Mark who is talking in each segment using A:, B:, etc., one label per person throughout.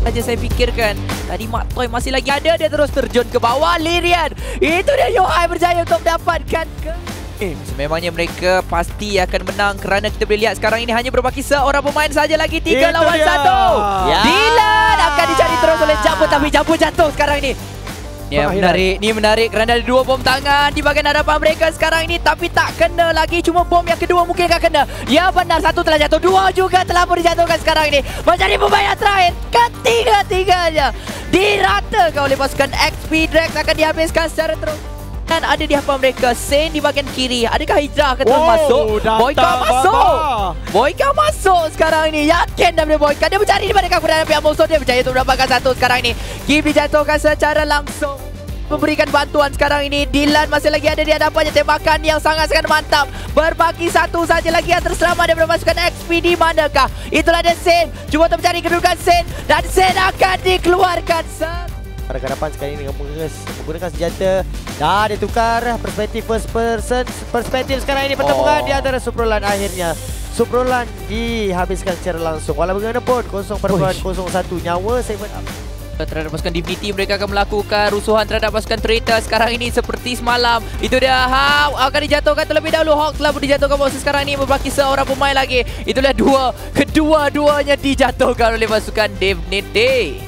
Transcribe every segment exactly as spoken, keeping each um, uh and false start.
A: saja saya fikirkan. Tadi Mak Toy masih lagi ada, dia terus terjun ke bawah. Lirian, itu dia Yohai berjaya untuk mendapatkan ke... Eh, sememangnya mereka pasti akan menang kerana kita boleh lihat sekarang ini hanya berbaki seorang pemain saja lagi. Tiga lawan satu.
B: Ya.
A: Dylan akan dicari terus oleh Jambu, tapi Jambu jatuh sekarang ini. Ya, menarik. Ni menarik kerana ada dua bom tangan di bahagian hadapan mereka sekarang ini. Tapi tak kena lagi. Cuma bom yang kedua mungkin akan kena. Ya benar, satu telah jatuh. Dua juga telah pun dijatuhkan sekarang ini. Mencari pemain yang terakhir. Ketiga-tiganya diratakan oleh pasukan X P. Drax akan dihabiskan secara terus. Dan ada di hadapan mereka Sen di bahagian kiri. Adakah Hijrah akan terus
B: wow,
A: masuk? Boyka masuk.
B: Baba.
A: Boyka masuk sekarang ini. Yakin dah boleh Boyka. Dia mencari di mana keberadaan pihak musuh. Dia berjaya untuk mendapatkan satu sekarang ini. Kim dijatuhkan secara langsung. Memberikan bantuan sekarang ini. Dylan masih lagi ada di hadapannya. Tembakan yang sangat-sangat mantap. Berbaki satu saja lagi yang terselamat daripada pasukan X P. Di manakah? Itulah dia Sen. Cuba untuk mencari kedudukan Sen. Dan Sen akan dikeluarkan.
B: Pada hadapan sekali ini menggunakan, menggunakan senjata. Dah dia tukar perspektif first person. Perspektif sekarang ini pertemuan oh. di antara Suprolan akhirnya. Suprolan dihabiskan secara langsung. Walau bagaimanapun kosong perempuan kosong satu nyawa seven up.
A: Terhadap pasukan Divinity mereka akan melakukan rusuhan terhadap pasukan Traitor sekarang ini seperti semalam. Itu dia Hawk akan dijatuhkan terlebih dahulu. Hawk telah pun dijatuhkan bos sekarang ini berbaki seorang pemain lagi. Itulah dua. Kedua-duanya dijatuhkan oleh pasukan Divinity.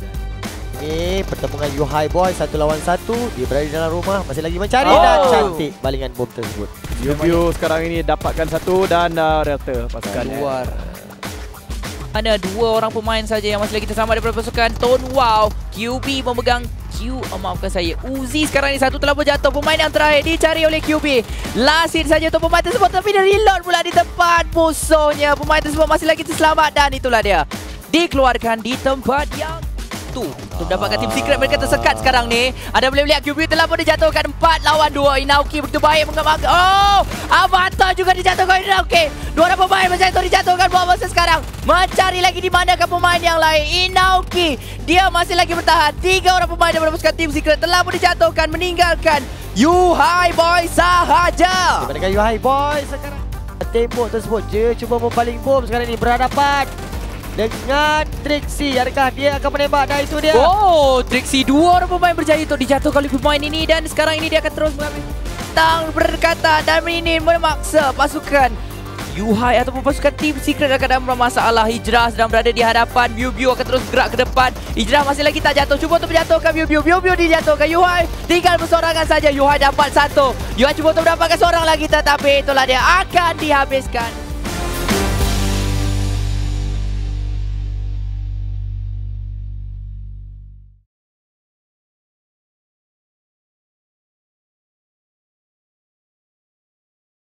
B: Ini pertemuan Yohai Boy satu lawan satu. Dia berada di dalam rumah masih lagi mencari oh. dan cantik balingan bom tersebut.
C: View sekarang ini dapatkan satu dan uh, Realtor pasukan
A: luar. Ada dua orang pemain saja yang masih lagi terselamat daripada pasukan Tone Wow. Q B memegang Q, oh, maafkan saya, Uzi sekarang ini satu telah berjatuh. Pemain yang terakhir dicari oleh Q B. Last hit saja untuk pemain tersebut, tapi dia reload pula di tempat musuhnya. Pemain tersebut masih lagi terselamat dan itulah dia. Dikeluarkan di tempat yang tu. Untuk mendapatkan tim secret mereka tersekat sekarang ni. Anda boleh lihat Q B telah pun dijatuhkan empat lawan dua. Inauki begitu baik mengamalkan. Oh, Avatar juga dijatuhkan Inauki. Dua orang pemain macam itu dijatuhkan buat masa sekarang. Mencari lagi di manakah pemain yang lain. Inauki, dia masih lagi bertahan. Tiga orang pemain daripada pasukan tim secret telah pun dijatuhkan, meninggalkan Yohai Boy sahaja.
B: Di manakah Yohai Boy sekarang? Tembok tersebut je cuba membaling bom sekarang ini berhadapan dengan Trixie. Adakah dia akan menembak? Dan itu dia.
A: Oh, Trixie, dua orang pemain berjaya untuk dijatuhkan oleh pemain ini. Dan sekarang ini dia akan terus mengambil tang berkata dan ini memaksa pasukan Yohai ataupun pasukan tim secret akan dalam masalah. Hijrah sedang berada di hadapan. Biu Biu akan terus gerak ke depan. Hijrah masih lagi tak jatuh. Cuba untuk menjatuhkan Biu Biu. Biu Biu dijatuhkan. Yohai tinggal bersorangan saja. Yohai dapat satu. Yohai cuba untuk mendapatkan seorang lagi, tetapi itulah dia akan dihabiskan.